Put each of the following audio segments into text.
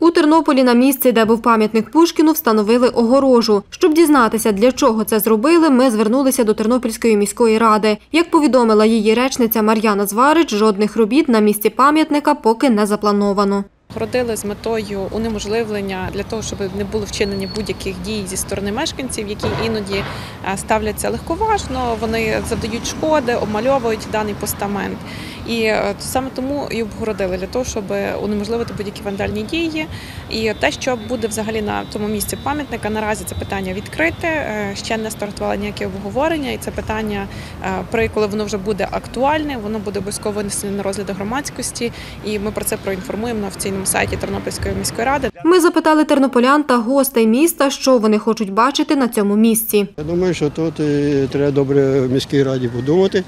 У Тернополі на місці, де був пам'ятник Пушкіну, встановили огорожу. Щоб дізнатися, для чого це зробили, ми звернулися до Тернопільської міської ради. Як повідомила її речниця Мар'яна Зварич, жодних робіт на місці пам'ятника поки не заплановано. Городили з метою унеможливлення для того, щоб не було вчинені будь-яких дій зі сторони мешканців, які іноді ставляться легковажно, вони завдають шкоди, обмальовують даний постамент. І саме тому і обгородили, для того, щоб унеможливити будь-які вандальні дії. І те, що буде взагалі на тому місці пам'ятника, наразі це питання відкрите, ще не стартувало ніяке обговорення, і це питання, коли воно вже буде актуальне, воно буде обов'язково винесено на розгляд громадськості, і ми про це проінформуємо на офіційному сайті Тернопільської міської ради. Ми запитали тернополян та гостей міста, що вони хочуть бачити на цьому місці. Я думаю, що тут треба добре в міській раді подумати,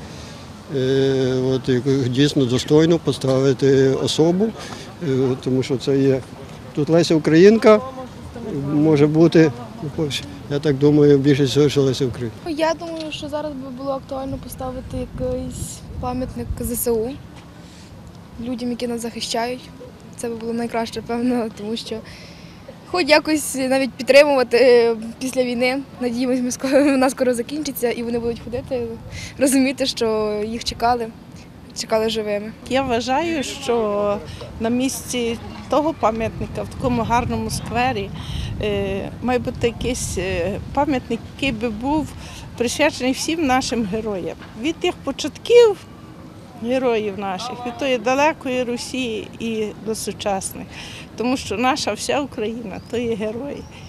дійсно достойно поставити особу, тому що це є тут Леся Українка, може бути, я так думаю, більшість всього, що Леся Українка. Я думаю, що зараз би було актуально поставити якийсь пам'ятник ЗСУ людям, які нас захищають. Це було найкраще, певно, тому що хоч якось навіть підтримувати після війни. Надіємося, вона скоро закінчиться і вони будуть ходити, розуміти, що їх чекали живими. Я вважаю, що на місці того пам'ятника, в такому гарному сквері, має бути якийсь пам'ятник, який би був присвячений всім нашим героям. Від тих початків героїв наших, від тої далекої Русі і до сучасних. Тому що наша вся Україна – то є герої.